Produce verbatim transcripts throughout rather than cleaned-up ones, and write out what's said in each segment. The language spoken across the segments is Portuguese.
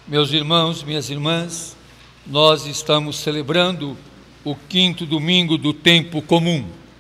Meus irmãos, minhas irmãs, nós estamos celebrando o quinto domingo do tempo comum.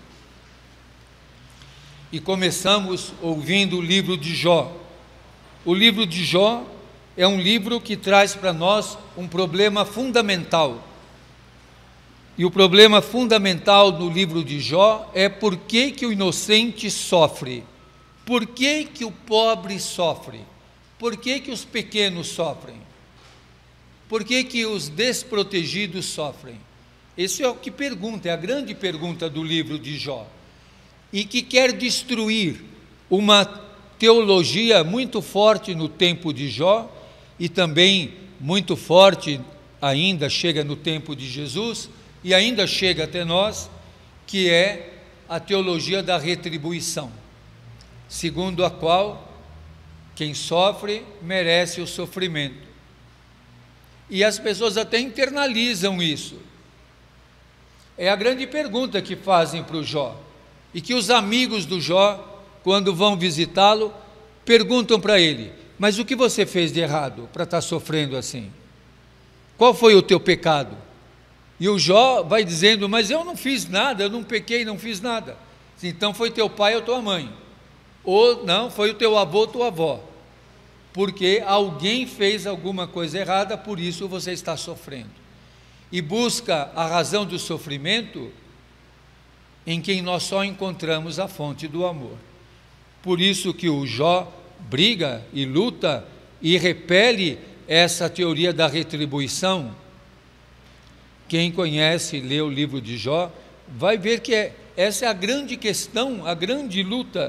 E começamos ouvindo o livro de Jó. O livro de Jó é um livro que traz para nós um problema fundamental. E o problema fundamental do livro de Jó é por que que o inocente sofre? Por que que o pobre sofre? Por que que os pequenos sofrem? Por que que os desprotegidos sofrem? Esse é o que pergunta, é a grande pergunta do livro de Jó. E que quer destruir uma teologia muito forte no tempo de Jó e também muito forte ainda chega no tempo de Jesus e ainda chega até nós, que é a teologia da retribuição, segundo a qual quem sofre merece o sofrimento. E as pessoas até internalizam isso. É a grande pergunta que fazem para o Jó, e que os amigos do Jó, quando vão visitá-lo, perguntam para ele: mas o que você fez de errado para estar sofrendo assim? Qual foi o teu pecado? E o Jó vai dizendo: mas eu não fiz nada, eu não pequei, não fiz nada. Então foi teu pai ou tua mãe, ou não, foi o teu avô ou tua avó, porque alguém fez alguma coisa errada, por isso você está sofrendo. E busca a razão do sofrimento em quem nós só encontramos a fonte do amor. Por isso que o Jó briga e luta e repele essa teoria da retribuição. Quem conhece e lê o livro de Jó vai ver que é, essa é a grande questão, a grande luta.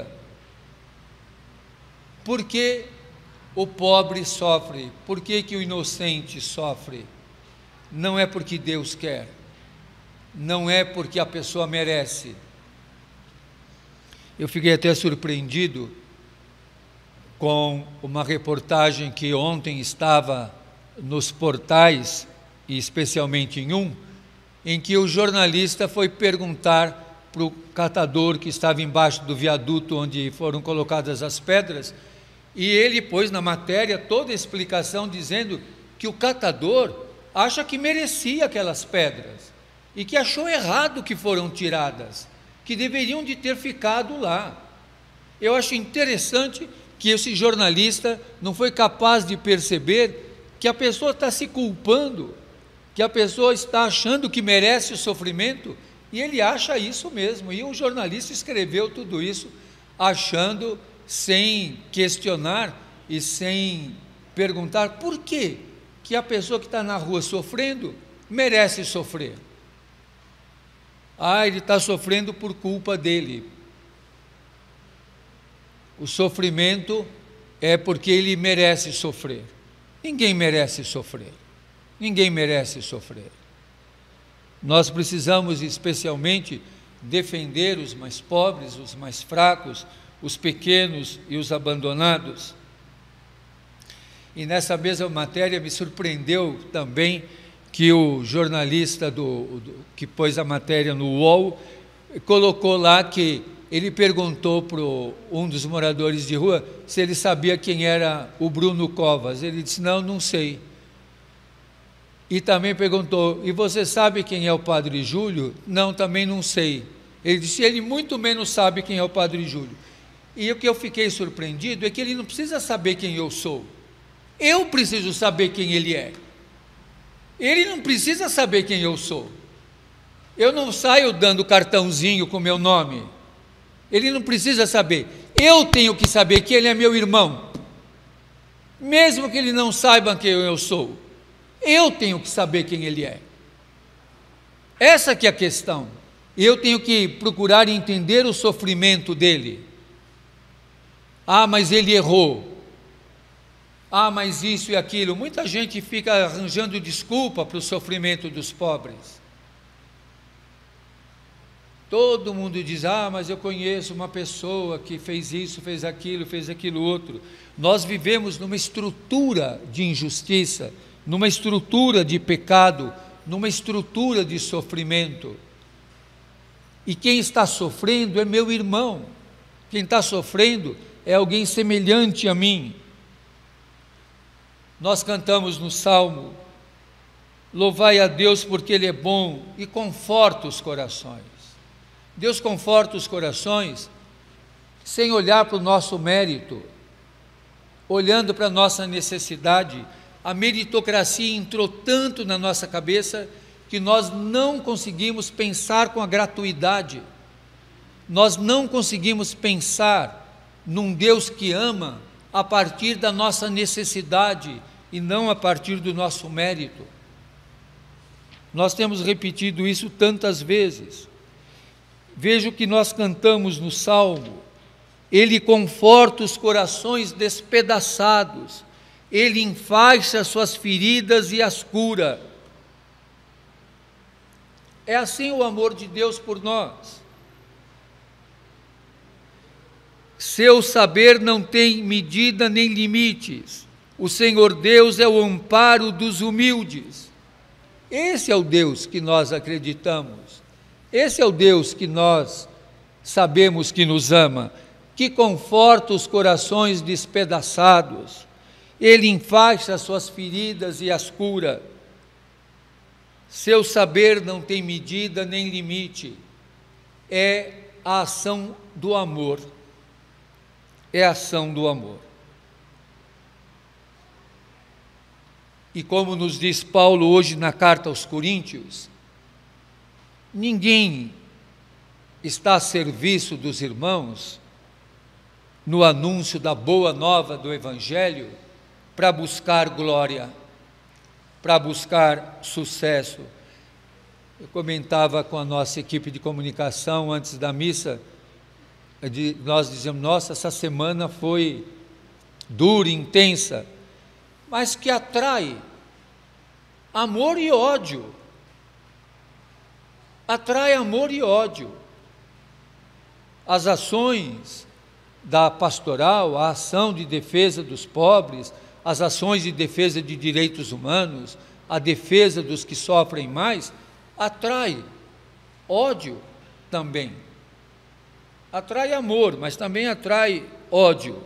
Por que o pobre sofre? Por que que o inocente sofre? Não é porque Deus quer, não é porque a pessoa merece. Eu fiquei até surpreendido com uma reportagem que ontem estava nos portais, e especialmente em um, em que o jornalista foi perguntar para o catador que estava embaixo do viaduto onde foram colocadas as pedras, e ele pôs na matéria toda a explicação dizendo que o catador acha que merecia aquelas pedras e que achou errado que foram tiradas, que deveriam de ter ficado lá. Eu acho interessante que esse jornalista não foi capaz de perceber que a pessoa está se culpando, que a pessoa está achando que merece o sofrimento, e ele acha isso mesmo, e o jornalista escreveu tudo isso achando, sem questionar e sem perguntar por quê que a pessoa que está na rua sofrendo merece sofrer. Ah, ele está sofrendo por culpa dele. O sofrimento é porque ele merece sofrer. Ninguém merece sofrer. Ninguém merece sofrer. Nós precisamos especialmente defender os mais pobres, os mais fracos, os pequenos e os abandonados. E nessa mesma matéria me surpreendeu também que o jornalista do, do, que pôs a matéria no U O L colocou lá que ele perguntou para um dos moradores de rua se ele sabia quem era o Bruno Covas. Ele disse: não, não sei. E também perguntou: e você sabe quem é o Padre Júlio? Não, também não sei. Ele disse: ele muito menos sabe quem é o Padre Júlio. E o que eu fiquei surpreendido é que ele não precisa saber quem eu sou. Eu preciso saber quem ele é. Ele não precisa saber quem eu sou. Eu não saio dando cartãozinho com meu nome. Ele não precisa saber. Eu tenho que saber que ele é meu irmão. Mesmo que ele não saiba quem eu sou, eu tenho que saber quem ele é. Essa que é a questão. Eu tenho que procurar entender o sofrimento dele. Ah, mas ele errou. Ah, mas isso e aquilo. Muita gente fica arranjando desculpa para o sofrimento dos pobres. Todo mundo diz: ah, mas eu conheço uma pessoa que fez isso, fez aquilo, fez aquilo outro. Nós vivemos numa estrutura de injustiça, numa estrutura de pecado, numa estrutura de sofrimento. E quem está sofrendo é meu irmão. Quem está sofrendo é alguém semelhante a mim. Nós cantamos no Salmo: louvai a Deus porque Ele é bom e conforta os corações. Deus conforta os corações sem olhar para o nosso mérito, olhando para a nossa necessidade. A meritocracia entrou tanto na nossa cabeça que nós não conseguimos pensar com a gratuidade, nós não conseguimos pensar num Deus que ama a partir da nossa necessidade e não a partir do nosso mérito. Nós temos repetido isso tantas vezes. Veja o que nós cantamos no Salmo: Ele conforta os corações despedaçados, Ele enfaixa suas feridas e as cura. É assim o amor de Deus por nós. Seu saber não tem medida nem limites. O Senhor Deus é o amparo dos humildes. Esse é o Deus que nós acreditamos. Esse é o Deus que nós sabemos que nos ama, que conforta os corações despedaçados. Ele enfaixa as suas feridas e as cura. Seu saber não tem medida nem limite. É a ação do amor. É a ação do amor. E como nos diz Paulo hoje na carta aos Coríntios, ninguém está a serviço dos irmãos no anúncio da boa nova do Evangelho para buscar glória, para buscar sucesso. Eu comentava com a nossa equipe de comunicação antes da missa, de, nós dizemos: nossa, essa semana foi dura, intensa, mas que atrai amor e ódio. Atrai amor e ódio. As ações da pastoral, a ação de defesa dos pobres, as ações de defesa de direitos humanos, a defesa dos que sofrem mais, atrai ódio também. Atrai amor, mas também atrai ódio.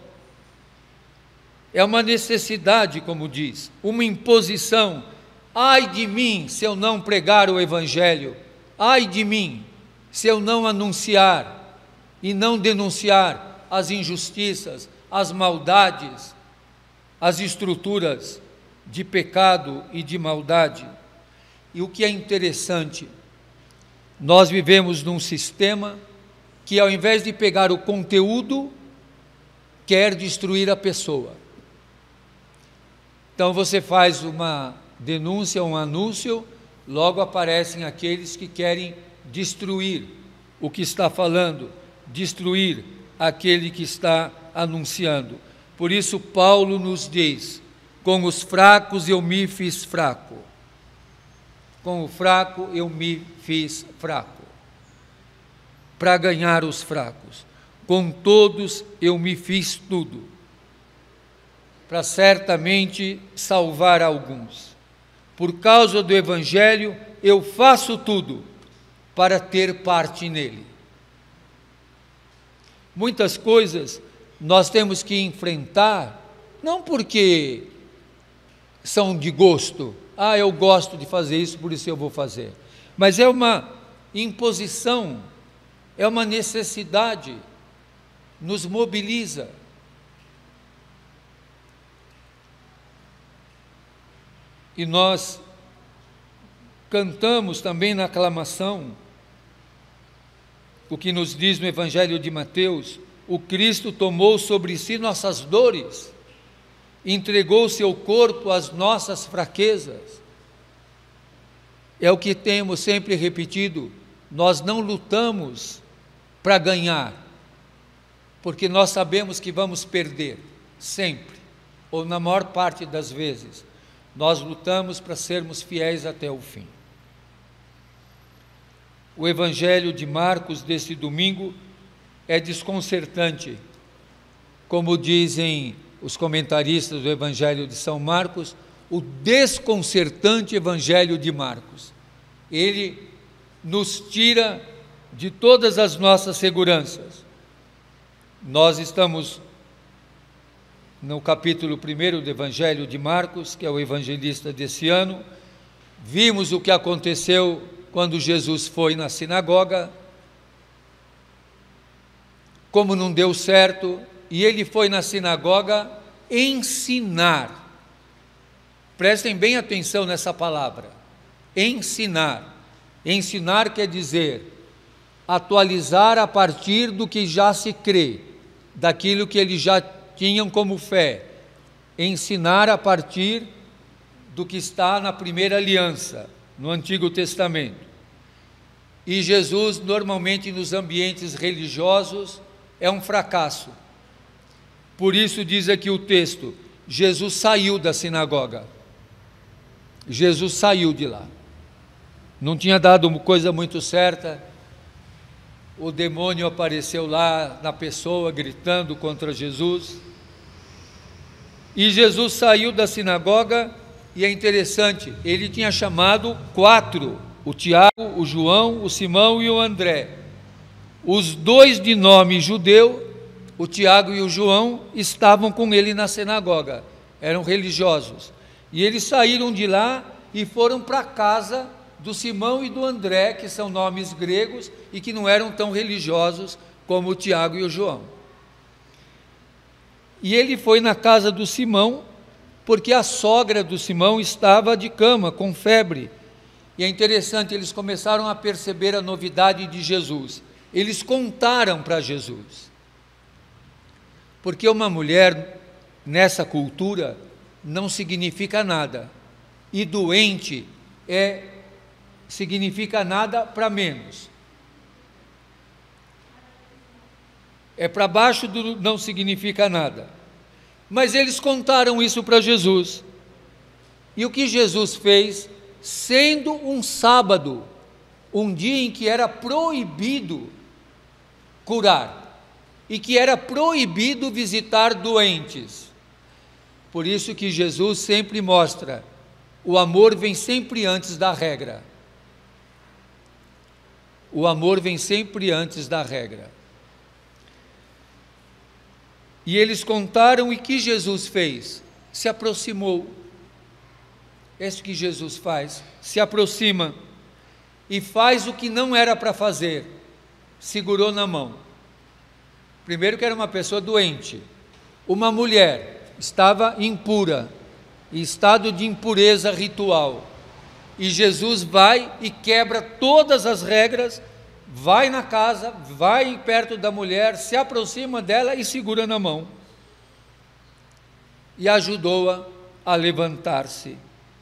É uma necessidade, como diz, uma imposição. Ai de mim se eu não pregar o Evangelho, ai de mim se eu não anunciar e não denunciar as injustiças, as maldades, as estruturas de pecado e de maldade. E o que é interessante, nós vivemos num sistema que, ao invés de pegar o conteúdo, quer destruir a pessoa. Então você faz uma denúncia, um anúncio, logo aparecem aqueles que querem destruir o que está falando, destruir aquele que está anunciando. Por isso Paulo nos diz: com os fracos eu me fiz fraco, com o fraco eu me fiz fraco, para ganhar os fracos. Com todos eu me fiz tudo, para certamente salvar alguns. Por causa do Evangelho eu faço tudo para ter parte nele. Muitas coisas nós temos que enfrentar, não porque são de gosto, ah, eu gosto de fazer isso, por isso eu vou fazer, mas é uma imposição, é uma necessidade, nos mobiliza. E nós cantamos também na aclamação o que nos diz no Evangelho de Mateus: o Cristo tomou sobre si nossas dores, entregou seu corpo às nossas fraquezas. É o que temos sempre repetido: nós não lutamos para ganhar, porque nós sabemos que vamos perder, sempre, ou na maior parte das vezes. Nós lutamos para sermos fiéis até o fim. O Evangelho de Marcos deste domingo é desconcertante, como dizem os comentaristas do Evangelho de São Marcos, o desconcertante Evangelho de Marcos. Ele nos tira de todas as nossas seguranças. Nós estamos no capítulo primeiro do Evangelho de Marcos, que é o evangelista desse ano. Vimos o que aconteceu quando Jesus foi na sinagoga, como não deu certo, e ele foi na sinagoga ensinar. Prestem bem atenção nessa palavra, ensinar. Ensinar quer dizer atualizar a partir do que já se crê, daquilo que eles já tinham como fé. Ensinar a partir do que está na primeira aliança, no Antigo Testamento. E Jesus, normalmente nos ambientes religiosos, é um fracasso. Por isso diz aqui o texto, Jesus saiu da sinagoga. Jesus saiu de lá. Não tinha dado coisa muito certa. O demônio apareceu lá na pessoa, gritando contra Jesus. E Jesus saiu da sinagoga, e é interessante, ele tinha chamado quatro, o Tiago, o João, o Simão e o André. Os dois de nome judeu, o Tiago e o João, estavam com ele na sinagoga, eram religiosos. E eles saíram de lá e foram para a casa do Simão e do André, que são nomes gregos e que não eram tão religiosos como o Tiago e o João. E ele foi na casa do Simão, porque a sogra do Simão estava de cama, com febre. E é interessante, eles começaram a perceber a novidade de Jesus. Eles contaram para Jesus. Porque uma mulher, nessa cultura, não significa nada. E doente é, significa nada para menos. É para baixo do não significa nada. Mas eles contaram isso para Jesus. E o que Jesus fez, sendo um sábado, um dia em que era proibido curar, e que era proibido visitar doentes. Por isso que Jesus sempre mostra, o amor vem sempre antes da regra. O amor vem sempre antes da regra. E eles contaram, e que Jesus fez? Se aproximou. É isso que Jesus faz, se aproxima e faz o que não era para fazer, segurou na mão. Primeiro que era uma pessoa doente, uma mulher, estava impura, em estado de impureza ritual, e Jesus vai e quebra todas as regras, vai na casa, vai perto da mulher, se aproxima dela e segura na mão, e ajudou-a a levantar-se.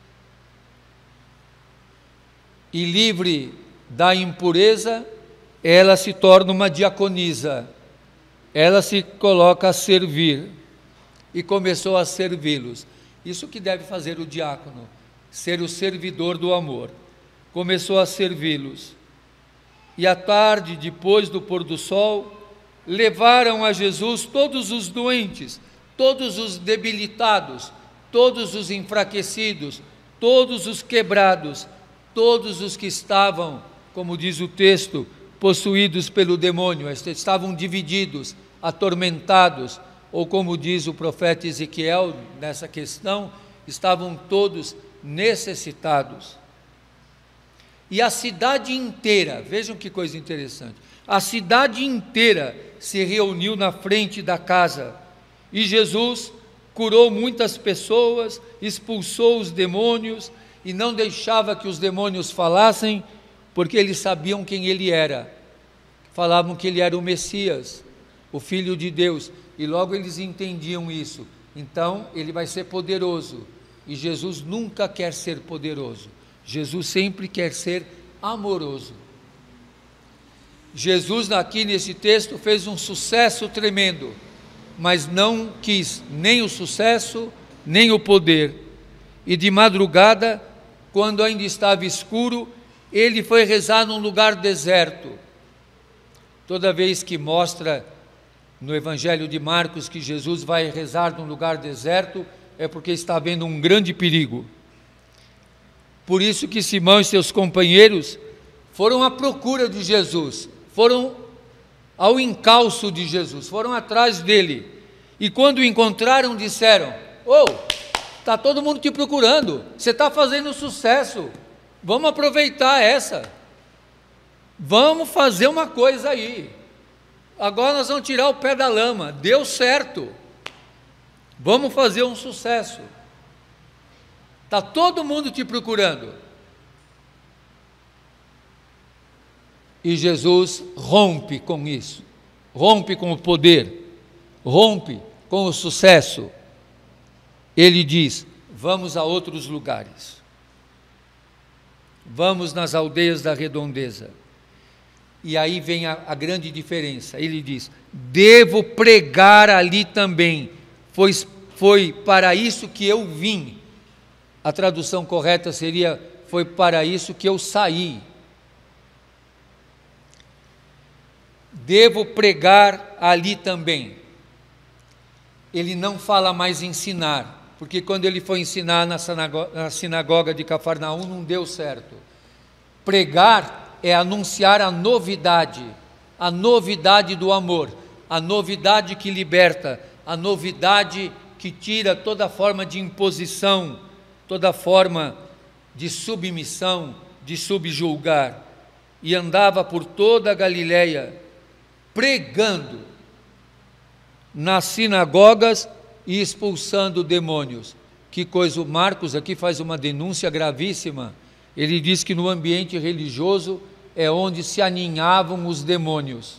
E livre da impureza, ela se torna uma diaconisa, ela se coloca a servir, e começou a servi-los. Isso que deve fazer o diácono, ser o servidor do amor. Começou a servi-los. E à tarde, depois do pôr do sol, levaram a Jesus todos os doentes, todos os debilitados, todos os enfraquecidos, todos os quebrados, todos os que estavam, como diz o texto, possuídos pelo demônio, estavam divididos, atormentados, ou como diz o profeta Ezequiel nessa questão, estavam todos necessitados. E a cidade inteira, vejam que coisa interessante, a cidade inteira se reuniu na frente da casa, e Jesus curou muitas pessoas, expulsou os demônios, e não deixava que os demônios falassem, porque eles sabiam quem ele era. Falavam que ele era o Messias, o Filho de Deus, e logo eles entendiam isso. Então ele vai ser poderoso, e Jesus nunca quer ser poderoso, Jesus sempre quer ser amoroso. Jesus aqui nesse texto fez um sucesso tremendo, mas não quis nem o sucesso, nem o poder. E de madrugada, quando ainda estava escuro, ele foi rezar num lugar deserto. Toda vez que mostra no Evangelho de Marcos que Jesus vai rezar num lugar deserto, é porque está havendo um grande perigo. Por isso que Simão e seus companheiros foram à procura de Jesus, foram ao encalço de Jesus, foram atrás dele, E quando o encontraram, disseram: ô, está todo mundo te procurando, você está fazendo sucesso, vamos aproveitar essa, vamos fazer uma coisa aí, agora nós vamos tirar o pé da lama, deu certo, vamos fazer um sucesso, está todo mundo te procurando. E Jesus rompe com isso, rompe com o poder, rompe com o sucesso. Ele diz: vamos a outros lugares, vamos nas aldeias da redondeza. E aí vem a, a grande diferença. Ele diz: devo pregar ali também, pois foi para isso que eu vim. A tradução correta seria: foi para isso que eu saí. Devo pregar ali também. Ele não fala mais ensinar, porque quando ele foi ensinar na sinagoga, na sinagoga de Cafarnaum não deu certo. Pregar é anunciar a novidade, a novidade do amor, a novidade que liberta, a novidade que tira toda forma de imposição, toda forma de submissão, de subjulgar. E andava por toda a Galileia, pregando nas sinagogas e expulsando demônios. Que coisa! O Marcos aqui faz uma denúncia gravíssima. Ele diz que no ambiente religioso é onde se aninhavam os demônios.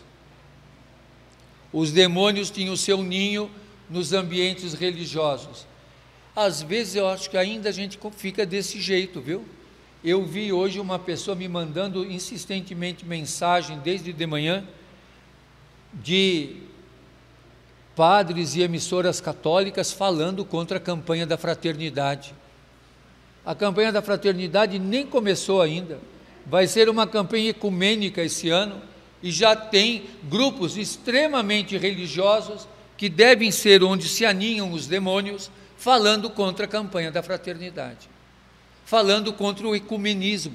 Os demônios tinham o seu ninho nos ambientes religiosos. Às vezes eu acho que ainda a gente fica desse jeito, viu? Eu vi hoje uma pessoa me mandando insistentemente mensagem desde de manhã, de padres e emissoras católicas falando contra a campanha da fraternidade. A campanha da fraternidade nem começou ainda, vai ser uma campanha ecumênica esse ano, e já tem grupos extremamente religiosos, que devem ser onde se aninham os demônios, falando contra a campanha da fraternidade, falando contra o ecumenismo.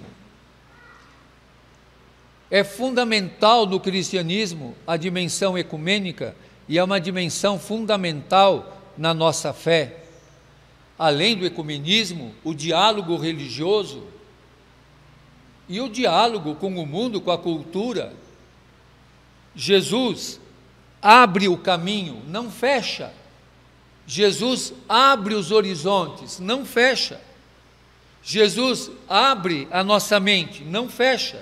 É fundamental no cristianismo a dimensão ecumênica, e é uma dimensão fundamental na nossa fé. Além do ecumenismo, o diálogo religioso e o diálogo com o mundo, com a cultura. Jesus abre o caminho, não fecha. Jesus abre os horizontes, não fecha. Jesus abre a nossa mente, não fecha.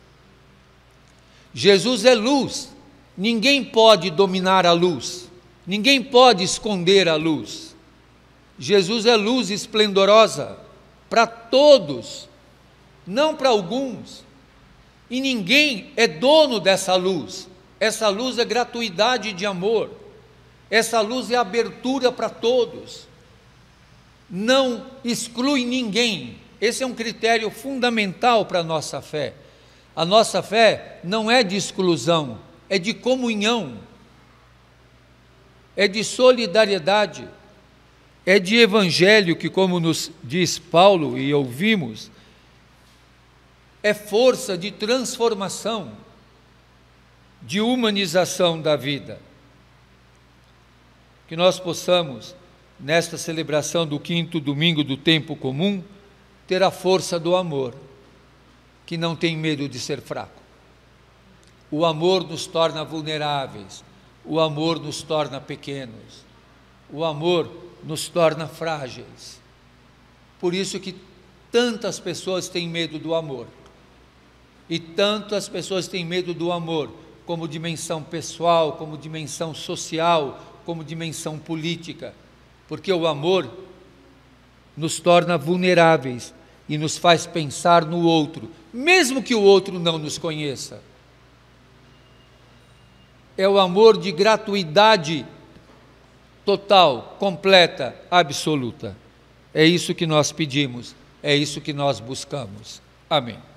Jesus é luz, ninguém pode dominar a luz, ninguém pode esconder a luz. Jesus é luz esplendorosa para todos, não para alguns, e ninguém é dono dessa luz. Essa luz é gratuidade de amor, essa luz é abertura para todos, não exclui ninguém. Esse é um critério fundamental para a nossa fé. A nossa fé não é de exclusão, é de comunhão, é de solidariedade, é de evangelho que, como nos diz Paulo e ouvimos, é força de transformação, de humanização da vida. Que nós possamos, nesta celebração do quinto domingo do tempo comum, ter a força do amor, que não tem medo de ser fraco. O amor nos torna vulneráveis, o amor nos torna pequenos, o amor nos torna frágeis. Por isso que tantas pessoas têm medo do amor, e tantas pessoas têm medo do amor, como dimensão pessoal, como dimensão social, como dimensão política, porque o amor nos torna vulneráveis e nos faz pensar no outro, mesmo que o outro não nos conheça. É o amor de gratuidade total, completa, absoluta. É isso que nós pedimos, é isso que nós buscamos. Amém.